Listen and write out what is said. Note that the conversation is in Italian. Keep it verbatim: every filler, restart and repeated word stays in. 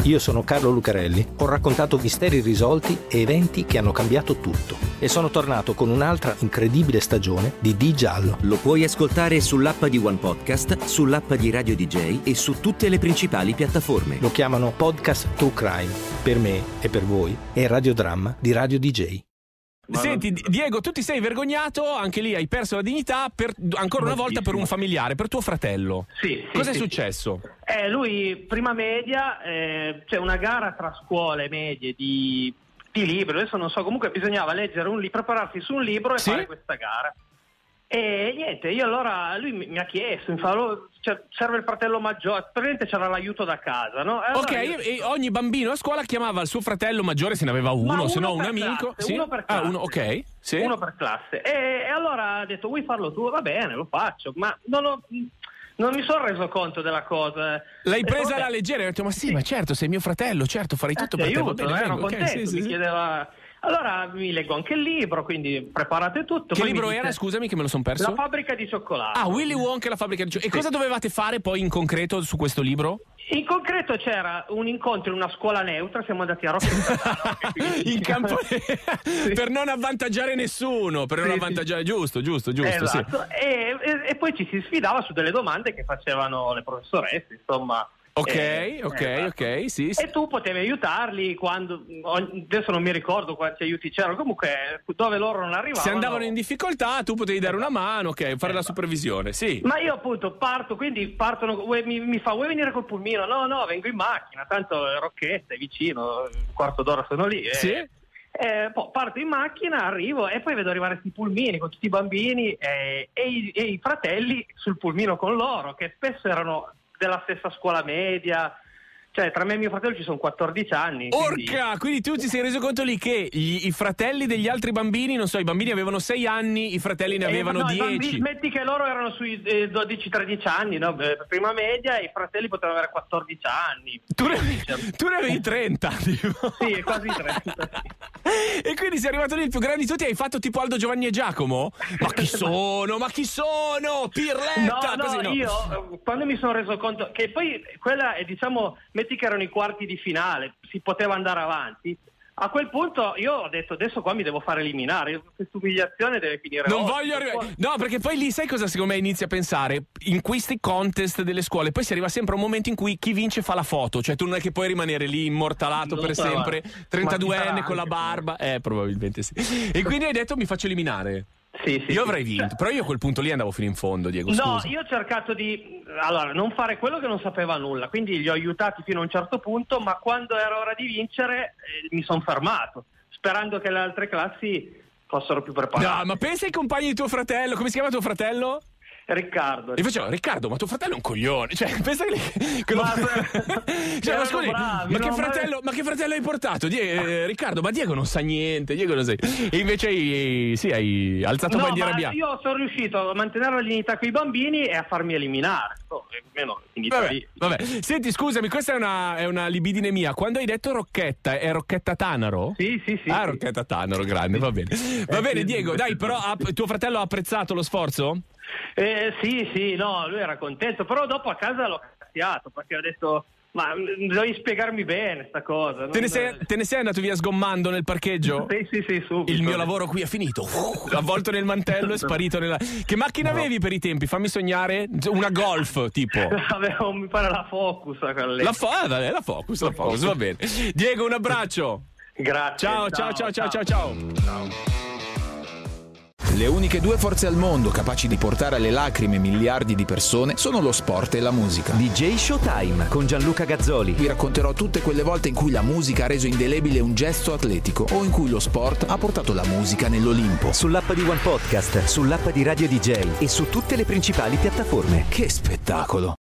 Io sono Carlo Lucarelli, ho raccontato misteri risolti e eventi che hanno cambiato tutto. E sono tornato con un'altra incredibile stagione di Di Giallo. Lo puoi ascoltare sull'app di One Podcast, sull'app di Radio D J e su tutte le principali piattaforme. Lo chiamano Podcast True Crime. Per me e per voi è il radiodramma di Radio D J. Ma Senti non... Diego, tu ti sei vergognato, anche lì hai perso la dignità per, ancora una volta per un familiare, per tuo fratello. Sì. Cosa sì, è sì, successo? Eh, lui, prima media, eh, c'è una gara tra scuole medie di, di libri, adesso non so, comunque bisognava leggere un libro, prepararsi su un libro e sì? fare questa gara. E niente, io allora, lui mi, mi ha chiesto, mi fa, cioè, serve il fratello maggiore, praticamente c'era l'aiuto da casa, no? E allora ok, io... e ogni bambino a scuola chiamava il suo fratello maggiore, se ne aveva uno, uno se no un per amico. Classe, sì? Uno per classe. Ah, uno, ok, sì. Uno per classe. E, e allora ha detto, vuoi farlo tu? Va bene, lo faccio, ma non ho... Non mi sono reso conto della cosa. L'hai presa vabbè, alla leggera e ho detto, ma sì, sì, ma certo, sei mio fratello, certo, farei tutto eh, per aiuto, te, va bene, ero vengo, contento, okay, sì, mi sì, chiedeva... Allora mi leggo anche il libro, quindi preparate tutto. Che poi libro dice, era, scusami, che me lo son perso? La fabbrica di cioccolato. Ah, Willy Wonka e la fabbrica di cioccolato. E sì. Cosa dovevate fare poi in concreto su questo libro? In concreto c'era un incontro in una scuola neutra, siamo andati a Rockefeller in campo sì. Per non avvantaggiare nessuno, per non sì, avvantaggiare, sì. giusto, giusto, giusto. Esatto. Sì. E, e, e poi ci si sfidava su delle domande che facevano le professoresse, insomma. Ok, eh, ok, esatto. ok, sì, sì. E tu potevi aiutarli quando, adesso non mi ricordo quanti aiuti c'erano, comunque dove loro non arrivavano. Se andavano in difficoltà tu potevi dare una mano, ok, fare esatto. la supervisione, sì. Ma io appunto parto, quindi partono, mi, mi fa, vuoi venire col pulmino? No, no, vengo in macchina, tanto Rocchetta è vicino, un quarto d'ora sono lì. Sì. E, e poi parto in macchina, arrivo e poi vedo arrivare questi pulmini con tutti i bambini e, e, i, e i fratelli sul pulmino con loro, che spesso erano della stessa scuola media, cioè tra me e mio fratello ci sono quattordici anni. Orca, quindi, quindi tu ti sei reso conto lì che gli, i fratelli degli altri bambini, non so, i bambini avevano sei anni, i fratelli ne avevano eh, no, dieci. Bambini, metti che loro erano sui eh, dodici tredici anni, no? Prima media, e i fratelli potevano avere quattordici anni. Tu ne, tu ne avevi trenta, tipo. Sì, quasi trenta. Sì. E quindi sei arrivato lì il più grande di tutti, hai fatto tipo Aldo, Giovanni e Giacomo? Ma chi sono? Ma chi sono? Pirletta! No, no, Così, no. io quando mi sono reso conto che poi quella è, diciamo, metti che erano i quarti di finale, si poteva andare avanti. A quel punto io ho detto adesso qua mi devo fare eliminare, questa umiliazione deve finire. Non oggi. voglio arrivare. No, perché poi lì sai cosa secondo me inizia a pensare? In questi contest delle scuole poi si arriva sempre a un momento in cui chi vince fa la foto, cioè tu non è che puoi rimanere lì immortalato non per so, sempre, trentaduenne con la anche, barba. Eh, probabilmente sì. E quindi hai detto mi faccio eliminare. Sì, sì, io sì. avrei vinto, però io a quel punto lì andavo fino in fondo, Diego, No, scusa. io ho cercato di allora non fare quello che non sapeva nulla, quindi li ho aiutati fino a un certo punto, ma quando era ora di vincere eh, mi sono fermato, sperando che le altre classi fossero più preparate. No, ma pensa ai compagni di tuo fratello, come si chiama tuo fratello? Riccardo. E facevo, Riccardo, ma tuo fratello è un coglione. Cioè, pensa che. che ma, lo... cioè, ma scusi, bravi, ma, che no, fratello, ma... ma che fratello hai portato? Die... Eh, Riccardo, ma Diego non sa niente, Diego non sa. E invece hai, sì, hai alzato no, bandiera ma bianca. io sono riuscito a mantenere la dignità con i bambini e a farmi eliminare. Oh, almeno finita vabbè, lì. vabbè. Senti, scusami, questa è una, è una libidine mia. Quando hai detto Rocchetta, è Rocchetta Tanaro? Sì, sì, sì. Ah, sì. Rocchetta Tanaro, grande, va bene. Va eh, bene, sì, Diego, sì, dai, sì. però ha, tuo fratello ha apprezzato lo sforzo? Eh, sì, sì, no, lui era contento, però dopo a casa l'ho cazziato perché ho detto, ma devi spiegarmi bene sta cosa. Non... Te, ne sei, te ne sei andato via sgommando nel parcheggio? Sì, sì, sì, subito. Il mio lavoro qui è finito, avvolto nel mantello e sparito nella... Che macchina no. avevi per i tempi? Fammi sognare. Una Golf, tipo. Avevo, mi pare la Focus. La, fo- ah, vabbè, la Focus, la Focus, va bene. Diego, un abbraccio. Grazie. Ciao, ciao, ciao, ciao, ciao, ciao. Ciao. Le uniche due forze al mondo capaci di portare alle lacrime miliardi di persone sono lo sport e la musica. D J Showtime con Gianluca Gazzoli. Vi racconterò tutte quelle volte in cui la musica ha reso indelebile un gesto atletico o in cui lo sport ha portato la musica nell'Olimpo. Sull'app di One Podcast, sull'app di Radio D J e su tutte le principali piattaforme. Che spettacolo!